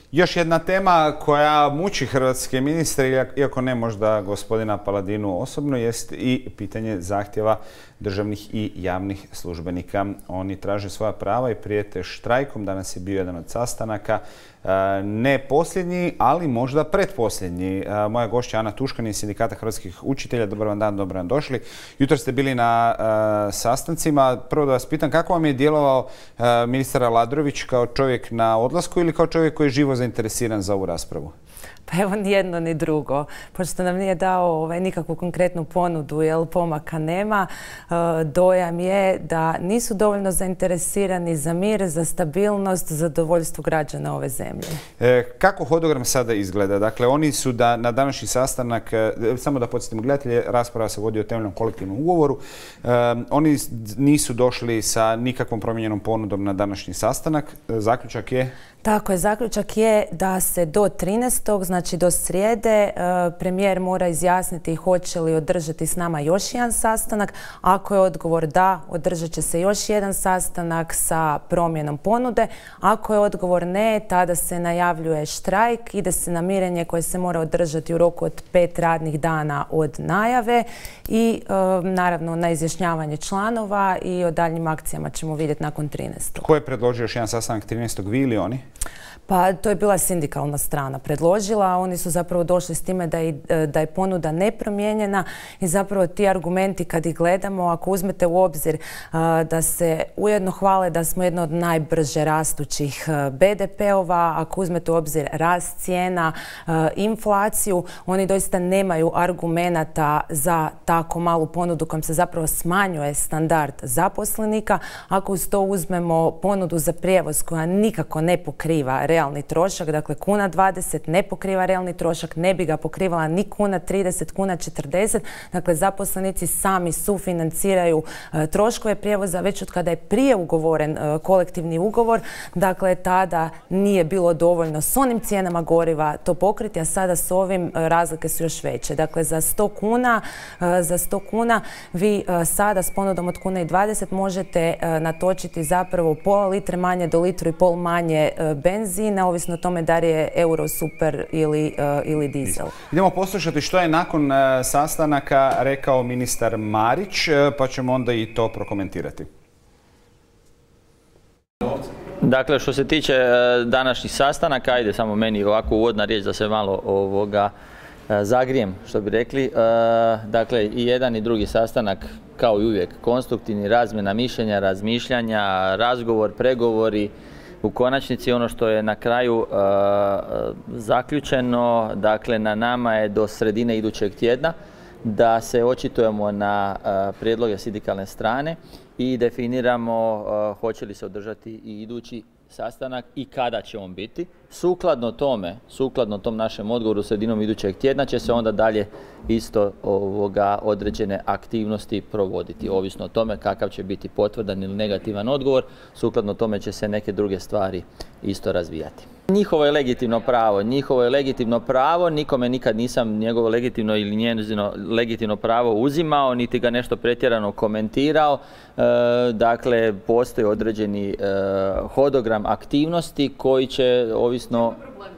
Još jedna tema koja muči hrvatske ministre, iako ne možda gospodina Paladinu osobno, jest i pitanje zahtjeva državnih i javnih službenika. Oni traže svoja prava i prijete štrajkom. Danas je bio jedan od sastanaka. Ne posljednji, ali možda pretposljednji. Moja gošća Ana Tuškan iz Sindikata hrvatskih učitelja. Dobar vam dan, dobro vam došli. Jutro ste bili na sastancima. Prvo da vas pitam, kako vam je djelovao ministar Aladrović kao čovjek na odlasku ili kao čovjek koji je živo zainteresiran za ovu raspravu? Pa evo, ni jedno ni drugo. Pošto nam nije dao nikakvu konkretnu ponudu, jer pomaka nema, dojam je da nisu dovoljno zainteresirani za mir, za stabilnost, za zadovoljstvo građana ove zemlje. Kako hodogram sada izgleda? Dakle, oni su na današnji sastanak, samo da podsjetimo gledatelje, rasprava se vodi o temeljnom kolektivnom ugovoru. Oni nisu došli sa nikakvom promijenjenom ponudom na današnji sastanak. Zaključak je? Tako je, zaključak je da se do 13. znači do srijede, premijer mora izjasniti hoće li održati s nama još jedan sastanak. Ako je odgovor da, održat će se još jedan sastanak sa promjenom ponude. Ako je odgovor ne, tada se najavljuje štrajk, ide se na mirenje koje se mora održati u roku od 5 radnih dana od najave i naravno na izjašnjavanje članova i o daljnjim akcijama ćemo vidjeti nakon 13. Ko je predložio još jedan sastanak 13. vi ili oni? Pa to je bila sindikalna strana predložila. Oni su zapravo došli s time da je ponuda nepromijenjena i zapravo ti argumenti kad ih gledamo, ako uzmete u obzir da se ujedno hvale da smo jedno od najbrže rastućih BDP-ova, ako uzmete u obzir rast cijena, inflaciju, oni doista nemaju argumenata za tako malu ponudu kojom se zapravo smanjuje standard zaposlenika. Ako uz to uzmemo ponudu za prijevoz koja nikako ne pokriva realni trošak, dakle 1,20 ne pokriva realni trošak, ne bi ga pokrivala ni 1,30, 1,40. Dakle, zaposlenici sami sufinanciraju troškove prijevoza već od kada je prije ugovoren kolektivni ugovor. Dakle, tada nije bilo dovoljno s onim cijenama goriva to pokriti, a sada s ovim razlike su još veće. Dakle, za 100 kuna vi sada s ponudom od 1,20 možete natočiti zapravo pola litre manje do litru i pol manje benzina, ovisno o tome da li je euro, super ili dizel. Idemo poslušati što je nakon sastanaka rekao ministar Marić, pa ćemo onda i to prokomentirati. Dakle, što se tiče današnjih sastanaka, ajde samo meni ovako uvodna riječ da se malo zagrijem, što bi rekli. Dakle, i jedan i drugi sastanak, kao i uvijek, konstruktivni, razmjena mišljenja, razmišljanja, razgovor, pregovori. U konačnici ono što je na kraju zaključeno, dakle na nama je do sredine idućeg tjedna da se očitujemo na prijedloge sindikalne strane i definiramo hoće li se održati i idući sastanak i kada će on biti. Sukladno tom našem odgovoru sredinom idućeg tjedna će se onda dalje isto određene aktivnosti provoditi. Ovisno o tome kakav će biti potvrdan ili negativan odgovor, sukladno tome će se neke druge stvari isto razvijati. Njihovo je legitimno pravo, nikome nikad nisam njegovo legitimno ili njezino legitimno pravo uzimao, niti ga nešto pretjerano komentirao. Dakle, postoji određeni hodogram aktivnosti koji će ovisno...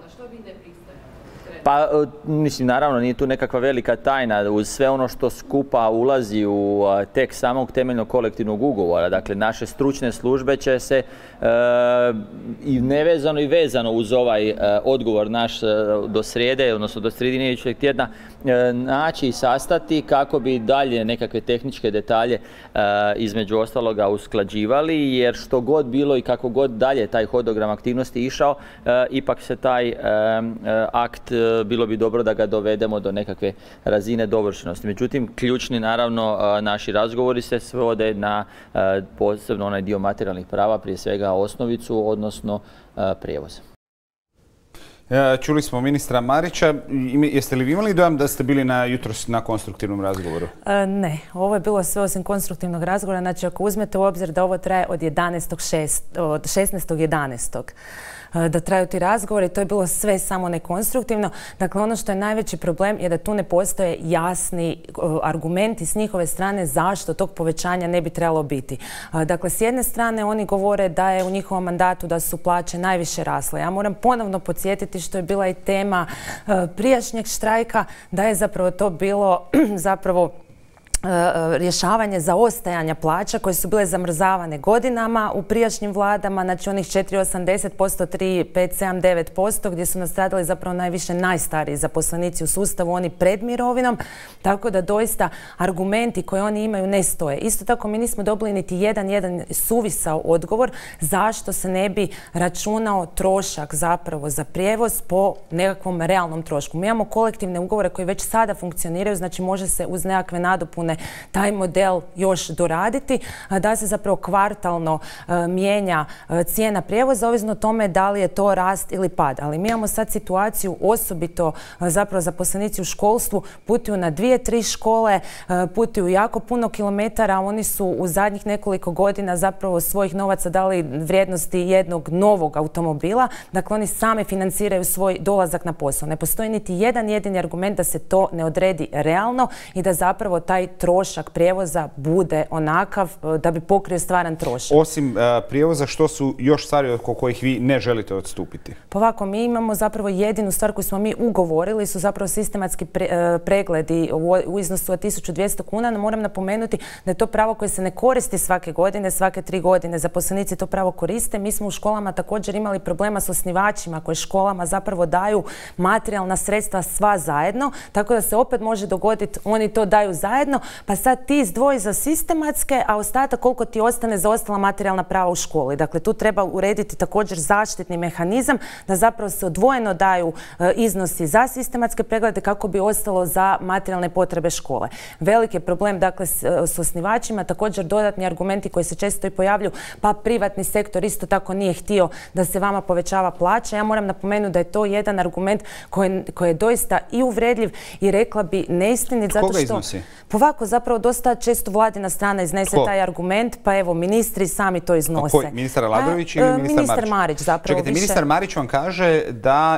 Pa, mislim, naravno, nije tu nekakva velika tajna. Uz sve ono što skupa ulazi u tekst samog temeljnog kolektivnog ugovora. Dakle, naše stručne službe će se i nevezano i vezano uz ovaj odgovor naš do srijede, odnosno do sredine idućeg tjedna, naći i sastati kako bi dalje nekakve tehničke detalje između ostaloga usklađivali, jer što god bilo i kako god dalje taj hodogram aktivnosti išao, ipak se taj akt bilo bi dobro da ga dovedemo do nekakve razine dovršenosti. Međutim, ključni naravno naši razgovori se svode na posebno onaj dio materijalnih prava, prije svega osnovicu, odnosno prijevoz. Čuli smo ministra Marića. Jeste li vi imali dojam da ste bili jutros na konstruktivnom razgovoru? Ne, ovo je bilo sve osim konstruktivnog razgovora. Znači, ako uzmete u obzir da ovo traje od 16.11. da traju ti razgovori, to je bilo sve samo nekonstruktivno. Dakle, ono što je najveći problem je da tu ne postoje jasni argumenti s njihove strane zašto tog povećanja ne bi trebalo biti. Dakle, s jedne strane oni govore da je u njihovom mandatu da su plaće najviše rasle. Ja moram ponovno podsjetiti što je bila i tema prijašnjeg štrajka, da je zapravo to bilo zapravo rješavanje zaostajanja plaća koje su bile zamrzavane godinama u prijašnjim vladama, znači onih 4,80%, 3,5,7,9%, gdje su nastradali zapravo najviše najstariji zaposlenici u sustavu, oni pred mirovinom, tako da doista argumenti koje oni imaju ne stoje. Isto tako mi nismo dobili niti jedan suvisao odgovor zašto se ne bi računao trošak zapravo za prijevoz po nekakvom realnom trošku. Mi imamo kolektivne ugovore koji već sada funkcioniraju, znači može se uz nekakve nadopune taj model još doraditi, da se zapravo kvartalno mijenja cijena prijevoza, ovisno o tome da li je to rast ili pad. Ali mi imamo sad situaciju, osobito zapravo zaposlenici u školstvu putuju na 2-3 škole, putuju jako puno kilometara, oni su u zadnjih nekoliko godina zapravo svojih novaca dali vrijednosti jednog novog automobila, dakle oni sami financiraju svoj dolazak na posao. Ne postoji niti jedan jedini argument da se to ne odredi realno i da zapravo taj trošak prijevoza bude onakav da bi pokrio stvaran trošak. Osim prijevoza, što su još stvari oko kojih vi ne želite odstupiti? Pa ovako, mi imamo zapravo jedinu stvar koju smo mi ugovorili, su zapravo sistematski pregledi u iznosu od 1200 kuna, no moram napomenuti da je to pravo koje se ne koristi svake godine, svake 3 godine. Zaposlenici to pravo koriste. Mi smo u školama također imali problema s osnivačima koji školama zapravo daju materijalna sredstva sva zajedno, tako da se opet može dogoditi, oni to daju zajedno, pa sad ti izdvoji za sistematske, a ostatak koliko ti ostane za ostala materijalna prava u školi. Dakle, tu treba urediti također zaštitni mehanizam da zapravo se odvojeno daju iznosi za sistematske preglede kako bi ostalo za materijalne potrebe škole. Veliki je problem, dakle, s osnivačima, također dodatni argumenti koji se često i pojavljuju, pa privatni sektor isto tako nije htio da se vama povećava plaća. Ja moram napomenuti da je to jedan argument koji je doista i uvredljiv i rekla bi neistinit, zato što... Koga iznosi? Ovako, zapravo dosta često vladina strana iznese taj argument, pa evo, ministri sami to iznose. A koji? Ministar Aladrović ili ministar Marić? Ministar Marić zapravo. Čekajte, ministar Marić vam kaže da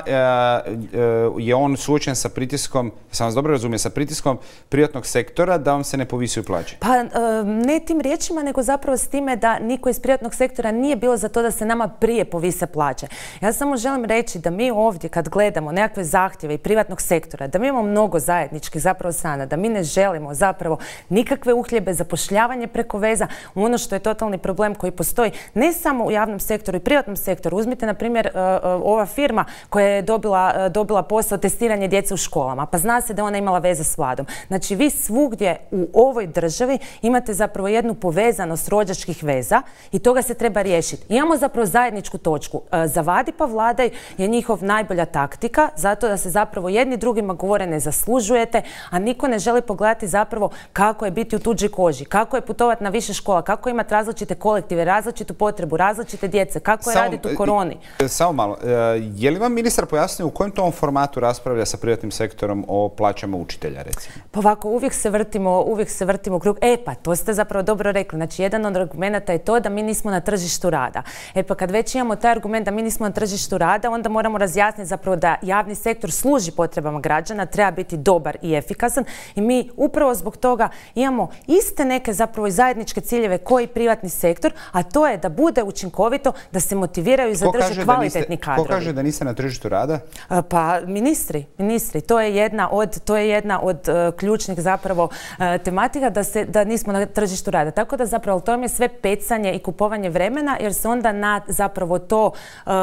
je on suočen sa pritiskom, sam vas dobro razumije, sa pritiskom privatnog sektora da vam se ne povisuju plaće. Pa ne tim riječima, nego zapravo s time da niko iz privatnog sektora nije bilo za to da se nama prije povise plaće. Ja samo želim reći da mi ovdje kad gledamo nekakve zahtjeve i privatnog sektora, da mi imamo mnogo zajedničkih zapravo strana, da mi ne želimo zapravo nikakve uhljebe, zapošljavanje preko veza, ono što je totalni problem koji postoji ne samo u javnom sektoru i privatnom sektoru. Uzmite, na primjer, ova firma koja je dobila posao testiranje djece u školama, pa zna se da ona imala veze s vladom. Znači, vi svugdje u ovoj državi imate zapravo jednu povezanost rođačkih veza i toga se treba riješiti. Imamo zapravo zajedničku točku. Zavadi pa vladaj je njihov najbolja taktika, zato da se zapravo jedni drugima govore ne zaslužujete, a niko ne želi pogledati zapravo kako je biti u tuđoj koži, kako je putovati na više škola, kako imati različite kolektive, različitu potrebu, različite djece, kako je raditi u koroni. Samo malo, je li vam ministar pojasnio u kojem tom formatu raspravlja sa privatnim sektorom o plaćama učitelja, recimo? Pa ovako, uvijek se vrtimo u krug. Pa to ste zapravo dobro rekli. Znači, jedan od argumenta je to da mi nismo na tržištu rada. Pa kad već imamo taj argument da mi nismo na tržištu rada, onda moramo razjasniti zapravo da javni sektor služi potrebama građana, treba biti dobar i efikasan i mi upravo zbog toga imamo iste neke zapravo i zajedničke ciljeve koji privatni sektor, a to je da bude učinkovito, da se motiviraju i zadrže kvalitetni kadrovi. Ko kaže da niste na tržištu rada? Pa ministri. To je jedna od ključnih zapravo tematika da nismo na tržištu rada. Tako da zapravo to je sve pecanje i kupovanje vremena jer se onda na zapravo to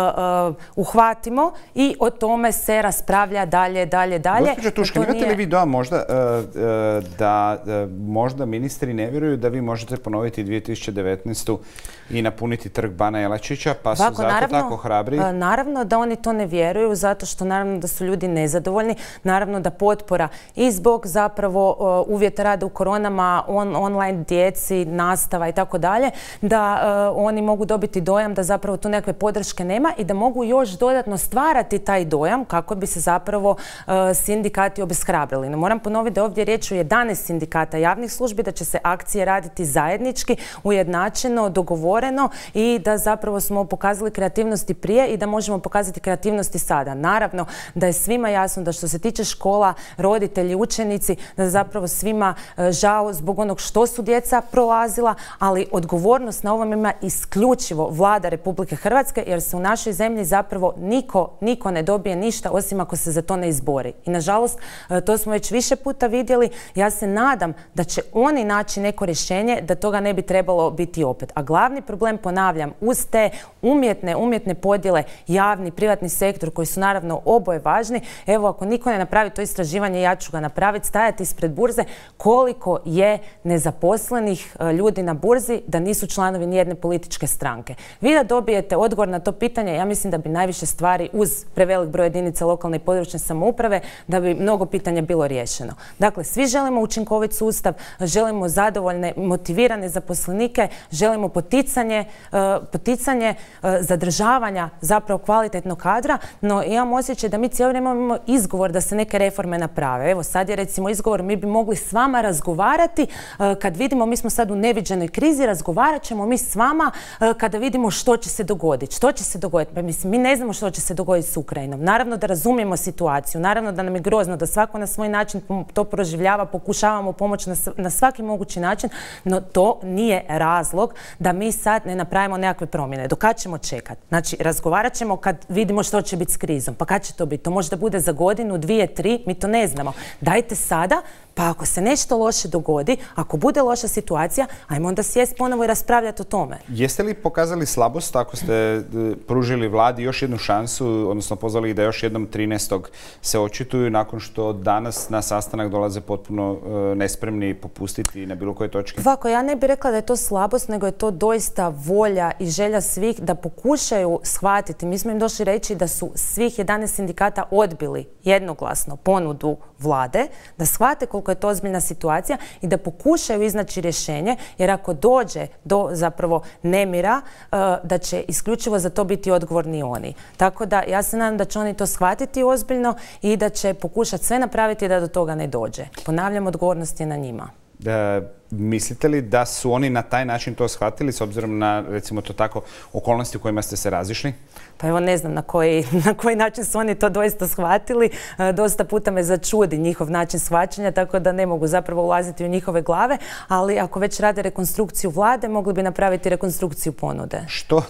uhvatimo i o tome se raspravlja dalje. Gospođo Tuškan, imate li vi dojam možda da možda ministri ne vjeruju da vi možete ponoviti 2019. i napuniti trg Bana Jelačića, pa su zato tako hrabri? Naravno da oni to ne vjeruju, zato što naravno da su ljudi nezadovoljni, naravno da potpora i zbog zapravo uvjeta rada u koronama, online djeci, nastava i tako dalje, da oni mogu dobiti dojam da zapravo tu nekakve podrške nema i da mogu još dodatno stvarati taj dojam kako bi se zapravo sindikati obeshrabrili. No, moram ponoviti da ovdje je riječ o 11 sindikata javnih službi, da će se akcije raditi zajednički, ujednačeno, dogovoreno i da zapravo smo pokazali kreativnosti prije i da možemo pokazati kreativnosti sada. Naravno da je svima jasno da što se tiče škola, roditelji, učenici, da zapravo svima žao zbog onog što su djeca prolazila, ali odgovornost na ovom ima isključivo Vlada Republike Hrvatske, jer se u našoj zemlji zapravo niko ne dobije ništa osim ako se za to ne izbori. I nažalost, to smo već više puta vidjeli. Ja se nadam da će oni naći neko rješenje, da toga ne bi trebalo biti opet. A glavni problem, ponavljam, uz te umjetne podjele, javni, privatni sektor, koji su naravno oboje važni, evo ako niko ne napravi to istraživanje, ja ću ga napraviti, stajati ispred burze koliko je nezaposlenih ljudi na burzi da nisu članovi nijedne političke stranke. Vi da dobijete odgovor na to pitanje, ja mislim da bi najviše stvari uz prevelik broj jedinica lokalne i područne samouprave, da bi mnogo pitanja bilo riješeno. Dakle, svi želimo učinkovit sustav, želimo zadovoljne, motivirane zaposlenike, želimo poticanje zadržavanja zapravo kvalitetnog kadra, no imam osjećaj da mi cijelo vrijeme imamo izgovor da se neke reforme naprave. Evo sad je recimo izgovor, mi bi mogli s vama razgovarati kad vidimo, mi smo sad u neviđenoj krizi, razgovarat ćemo mi s vama kada vidimo što će se dogoditi. Što će se dogoditi? Pa mislim, mi ne znamo što će se dogoditi s Ukrajinom. Naravno da razumijemo situaciju, naravno da nam je grozno, da svako na svoj način to proživljava, pokušavamo pomoći na svaki mogući način, no to nije razlog da mi sad ne napravimo nekakve promjene. Do kad ćemo čekati? Znači, razgovarat ćemo kad vidimo što će biti s krizom. Pa kad će to biti? To možda bude za godinu, 2, 3, mi to ne znamo. Dajte sada, pa ako se nešto loše dogodi, ako bude loša situacija, ajmo onda sjest ponovo i raspravljati o tome. Jeste li pokazali slabost ako ste pružili vladi još jednu šansu, odnosno pozvali ih da još jednom 13. se očituju nakon što danas na sastanak dolaze potpuno nespremni popustiti na bilo koje točke? Ovako, ja ne bih rekla da je to slabost, nego je to doista volja i želja svih da pokušaju shvatiti. Mi smo im došli reći da su svih 11 sindikata odbili jednoglasno ponudu vlade, da shvate koliko je to ozbiljna situacija i da pokušaju iznaći rješenje, jer ako dođe do zapravo nemira, da će isključivo za to biti odgovorni oni. Tako da ja se nadam da će oni to shvatiti ozbiljno i da će pokušati sve napraviti da do toga ne dođe. Ponavljam, odgovornost je na njima. Mislite li da su oni na taj način to shvatili s obzirom na, recimo to tako, okolnosti u kojima ste se razišli? Pa evo ne znam na koji način su oni to doista shvatili. Dosta puta me začudi njihov način shvaćanja, tako da ne mogu zapravo ulaziti u njihove glave, ali ako već rade rekonstrukciju vlade, mogli bi napraviti rekonstrukciju ponude.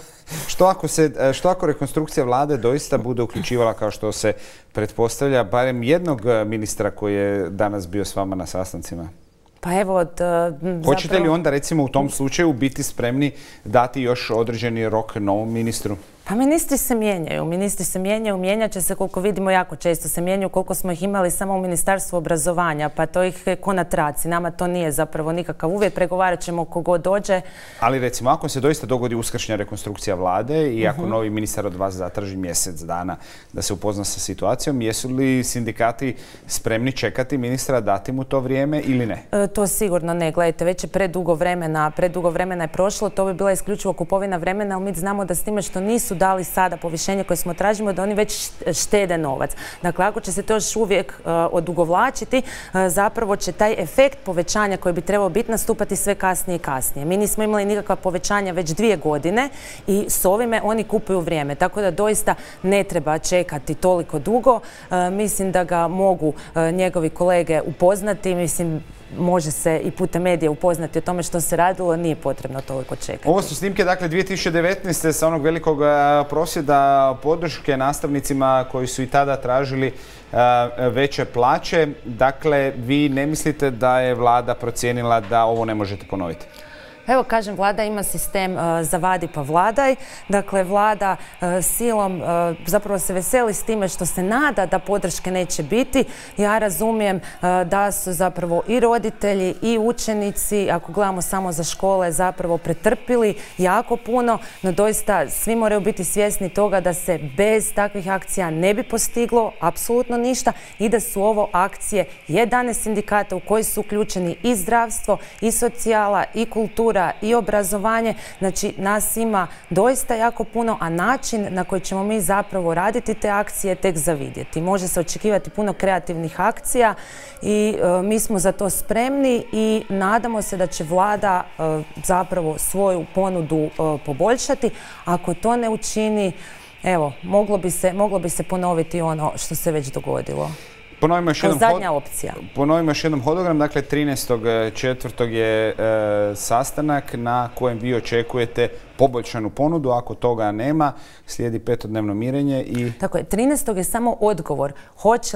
Što ako rekonstrukcija vlade doista bude uključivala, kao što se pretpostavlja, barem jednog ministra koji je danas bio s vama na sastancima? Pa evo, hoćete li onda recimo u tom slučaju biti spremni dati još određeni rok novom ministru? Pa ministri se mijenjaju, mijenjat će se koliko vidimo jako često se mijenjaju, koliko smo ih imali samo u Ministarstvu obrazovanja, pa to ih je ko na traci. Nama to nije zapravo nikakav uvjet, pregovarat ćemo kogo dođe. Ali recimo ako se doista dogodi uskršnja rekonstrukcija vlade i ako novi ministar od vas zatraži mjesec dana da se upozna sa situacijom, jesu li sindikati spremni čekati ministra, dati mu to vrijeme ili ne? To sigurno ne. Gledajte, već je predugo vremena je prošlo, to bi bila isključivo kupovina vremena, ali mi znamo da s time što nisu dali sada povišenje koje smo tražimo, da oni već štede novac. Dakle, ako će se to još uvijek odugovlačiti, zapravo će taj efekt povećanja koji bi trebao biti nastupati sve kasnije i kasnije. Mi nismo imali nikakva povećanja već 2 godine i s ovime oni kupuju vrijeme. Tako da doista ne treba čekati toliko dugo. Mislim da ga mogu njegovi kolege upoznati. Mislim, može se i putem medija upoznati o tome što se radilo, nije potrebno toliko čekati. Ovo su snimke, dakle, 2019. sa onog velikog prosvjeda podrške nastavnicima koji su i tada tražili veće plaće. Dakle, vi ne mislite da je vlada procijenila da ovo ne možete ponoviti? Evo kažem, vlada ima sistem zavadi pa vladaj. Dakle, vlada silom zapravo se veseli s time što se nada da podrške neće biti. Ja razumijem da su zapravo i roditelji i učenici, ako gledamo samo za škole, zapravo pretrpili jako puno, no doista svi moraju biti svjesni toga da se bez takvih akcija ne bi postiglo apsolutno ništa i da su ovo akcije 11 sindikata u koji su uključeni i zdravstvo, i socijala, i kultura, i obrazovanje. Znači, nas ima doista jako puno, a način na koji ćemo mi zapravo raditi te akcije tek za vidjeti. Može se očekivati puno kreativnih akcija i mi smo za to spremni i nadamo se da će vlada zapravo svoju ponudu poboljšati. Ako to ne učini, evo, moglo bi se ponoviti ono što se već dogodilo. Zadnja opcija. Ponovimo još jednom hodogram. Dakle, 13.4. je sastanak na kojem vi očekujete poboljšanu ponudu. Ako toga nema, slijedi 5-dnevno mirenje i... Tako je, 13. je samo odgovor. Hoće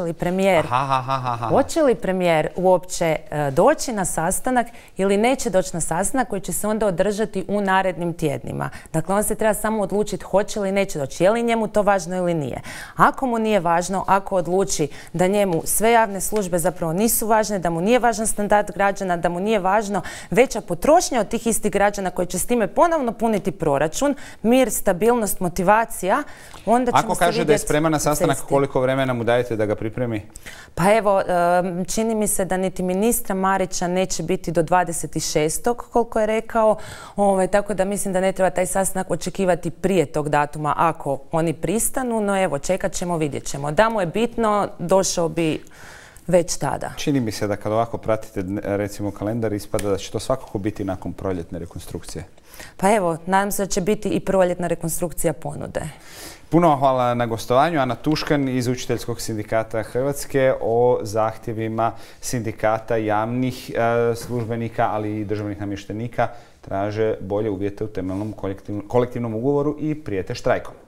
li premijer uopće doći na sastanak ili neće doći na sastanak koji će se onda održati u narednim tjednima. Dakle, on se treba samo odlučiti hoće li neće doći. Je li njemu to važno ili nije. Ako mu nije važno, ako odluči da njemu sve javne službe zapravo nisu važne, da mu nije važan standard građana, da mu nije važno veća potrošnja od tih istih građana koji će s time ponovno puniti proračun, mir, stabilnost, motivacija, onda ćemo se vidjeti. Ako kaže da je spreman na sastanak, koliko vremena mu dajete da ga pripremi? Pa evo, čini mi se da niti ministra Marića neće biti do 26. koliko je rekao, tako da mislim da ne treba taj sastanak očekivati prije tog datuma ako oni pristanu, no evo, čekat ćemo, vidjet ćemo. Da mu je bitno, došao bi već tada. Čini mi se da kad ovako pratite recimo kalendar ispada da će to svakako biti nakon proljetne rekonstrukcije. Pa evo, nadam se da će biti i proljetna rekonstrukcija ponude. Puno vam hvala na gostovanju. Ana Tuškan iz Učiteljskog sindikata Hrvatske o zahtjevima sindikata javnih službenika, ali i državnih namještenika traže bolje uvjete u temeljnom kolektivnom ugovoru i prijete štrajkom.